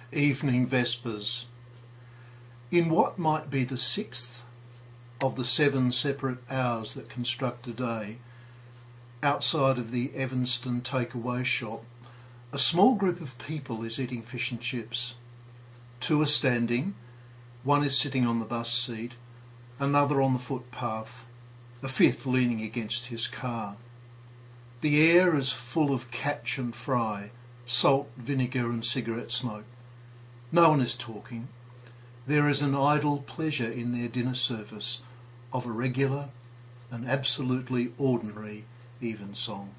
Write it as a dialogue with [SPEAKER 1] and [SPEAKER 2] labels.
[SPEAKER 1] Evening Vespers. In what might be the sixth of the 7 separate hours that construct a day, outside of the Evanston takeaway shop, a small group of people is eating fish and chips. 2 are standing, 1 is sitting on the bus seat, another on the footpath, a 5th leaning against his car. The air is full of catch and fry, salt, vinegar and cigarette smoke. No one is talking. There is an idle pleasure in their dinner service of a regular and absolutely ordinary evensong.